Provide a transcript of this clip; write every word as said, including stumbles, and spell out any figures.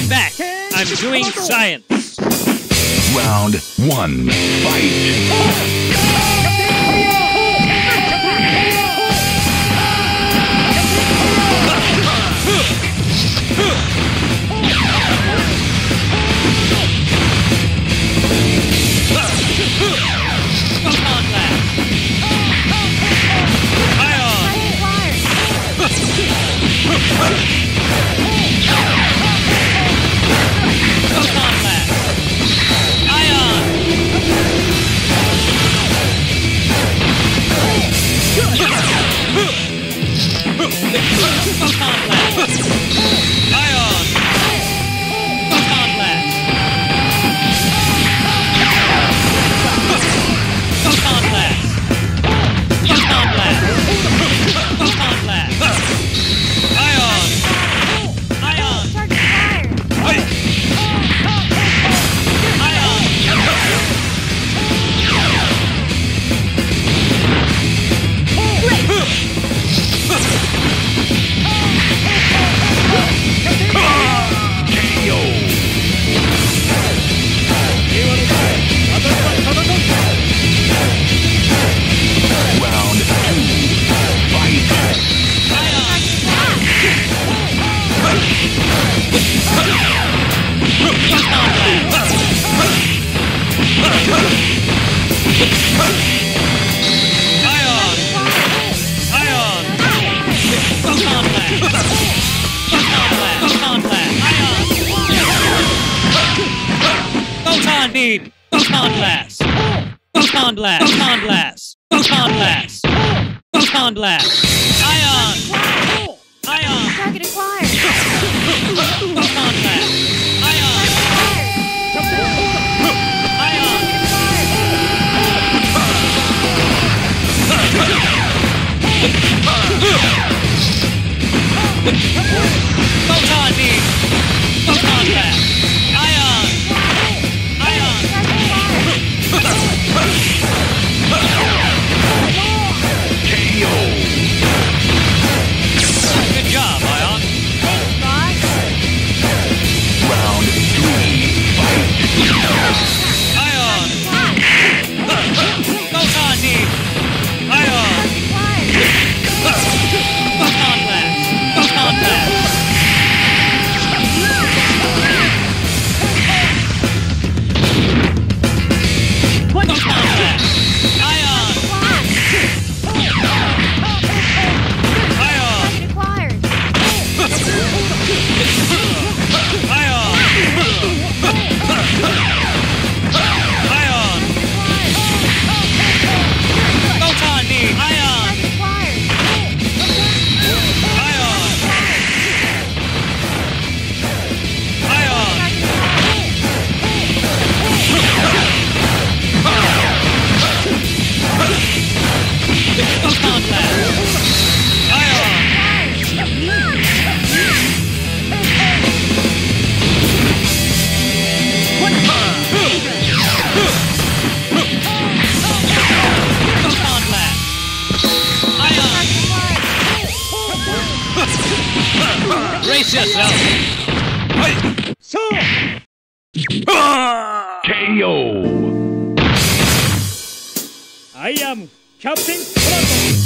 Stand back! I'm doing science! Round one, fight! Photon blast! Photon blast! Photon blast! Photon blast! Photon blast! Ion! Ion! Target acquired! Photon blast! Ion! Ion! Photon beam! Photon blast! Ion! Ion! K O! Good job, Ion! Thanks, boss! Round three, fight! Ion! Photon beam! Ion! Photon blast! Photon blast! Brace yourself! So! K O! I am Captain Commando!